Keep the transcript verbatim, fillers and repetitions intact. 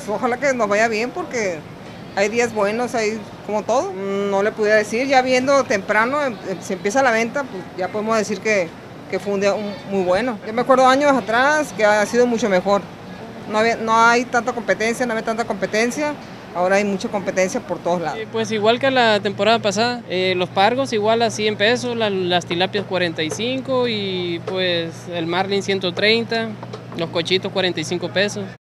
ojalá que nos vaya bien porque hay días buenos, hay como todo. No le pudiera decir, ya viendo temprano, em- em- si empieza la venta, pues ya podemos decir que, que fue un día un- muy bueno. Yo me acuerdo años atrás que ha sido mucho mejor. No había, no hay tanta competencia, no había tanta competencia. Ahora hay mucha competencia por todos lados. Eh, Pues igual que la temporada pasada, eh, los pargos igual a cien pesos, la- las tilapias cuarenta y cinco y pues el marlin ciento treinta, los cochitos cuarenta y cinco pesos.